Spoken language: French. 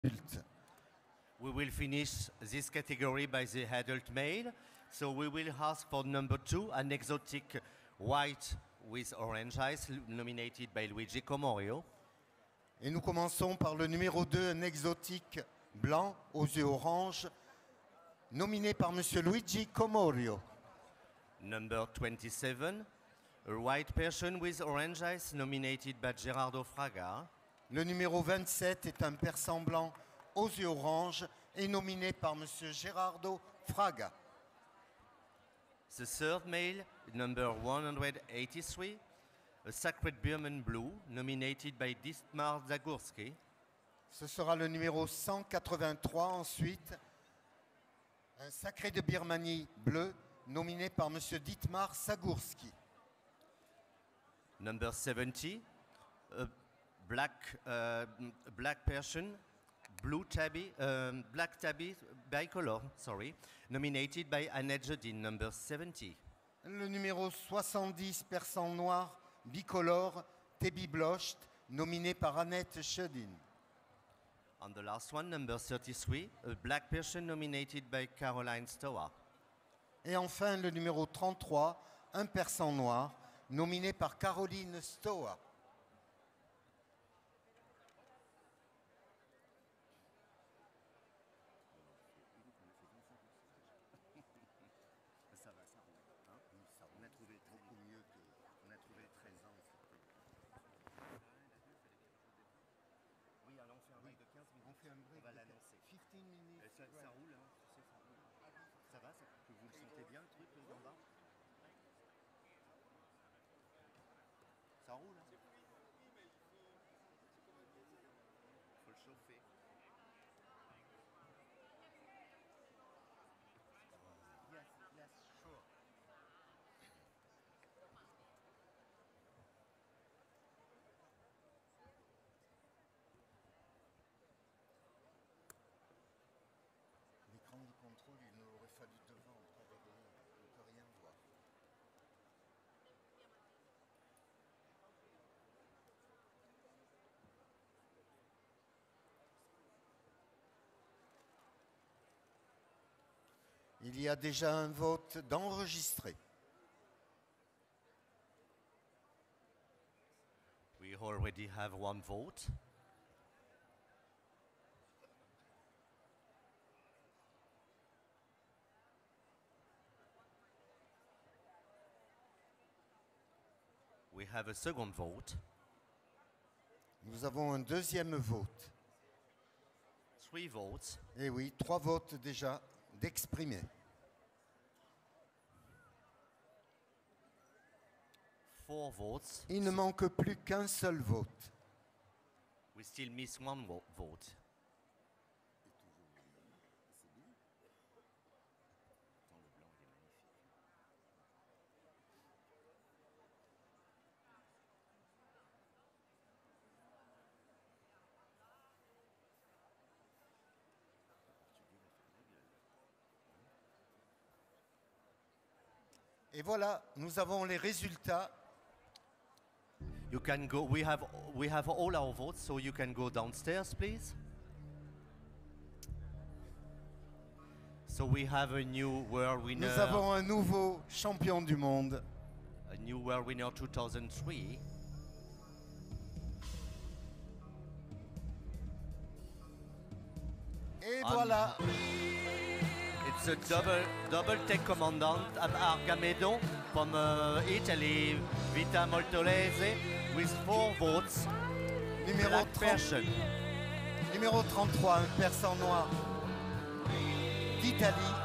We will finish this category by the adult male. So we will ask for number 2, an exotic white with orange eyes, nominated by Luigi Comorio. Et nous commençons par le numéro 2, un exotique blanc aux yeux orange, nominé par Monsieur Luigi Comorio. Number 27, a white person with orange eyes, nominated by Gerardo Fraga. Le numéro 27 est un persan blanc aux yeux orange et nominé par Monsieur Gerardo Fraga. The third male, number 183, a sacred Birman blue, nominated by Dietmar Zagurski. Ce sera le numéro 183 ensuite, un sacré de Birmanie bleu, nominé par Monsieur Dietmar Zagurski. Number 70, a black person, black tabby bicolor, nominated by Annette Jodin, number 70. Le numéro 70, persan noir, bicolore, tabby blotched, nominé par Annette Jodin. And the last one, number 33, a black person nominated by Caroline Stoa. Et enfin, le numéro 33, un persan noir, nominé par Caroline Stoa. On a trouvé beaucoup mieux que... On a trouvé 13 ans. Oui, alors on fait un break de 15 minutes. On fait un break. On va l'annoncer. 15 minutes. Ça roule, hein, tu sais, ça roule. Ça va, que vous le sentez bien, le truc, d'en bas? Ça roule, hein? Il faut le chauffer. Yes, sure. L'écran de contrôle, il nous aurait fallu devant, pas derrière. On ne peut rien voir. Il y a déjà un vote d'enregistré. We already have one vote. We have a second vote. Nous avons un deuxième vote. 3 votes. Eh oui, 3 votes déjà d'exprimés. 4 votes. Il ne manque plus qu'un seul vote. We still miss one vote. Et voilà, nous avons les résultats. You can go. We have all our votes, so you can go downstairs, please. So we have a new world winner. Nous avons un nouveau champion du monde. A new world winner 2003. Et voilà. It's a double tech commandant at Argamedon from Italy, Vita Moltolese, with 4 votes. Numéro Black 30, person. numéro 33, un persan noir d'Italie,